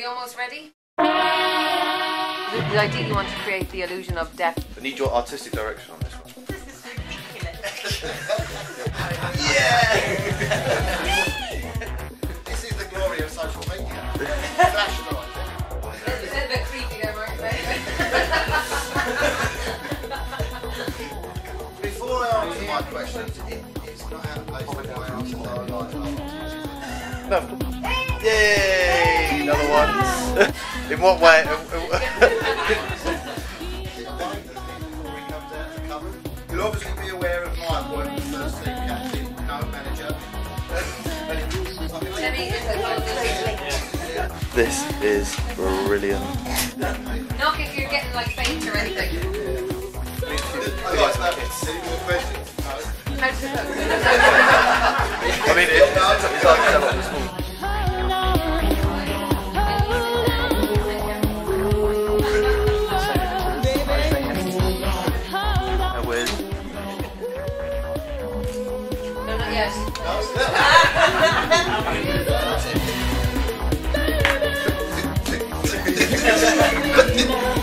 we almost ready? The idea you want to create the illusion of depth. I need your artistic direction on this one. This is ridiculous. Yeah! This is the glory of social media. Flash drive. It's a bit creepy there, Mark. Before I answer my questions, it's not out of place for my answers are like No. Yay! Another one. In what way? You'll obviously be aware of my work as first team captain, manager. This is brilliant. Not if you're getting like faint or anything. I like that. Any more questions? No. How to cook? I mean, it's hard to tell what it's for. No, not yet. No.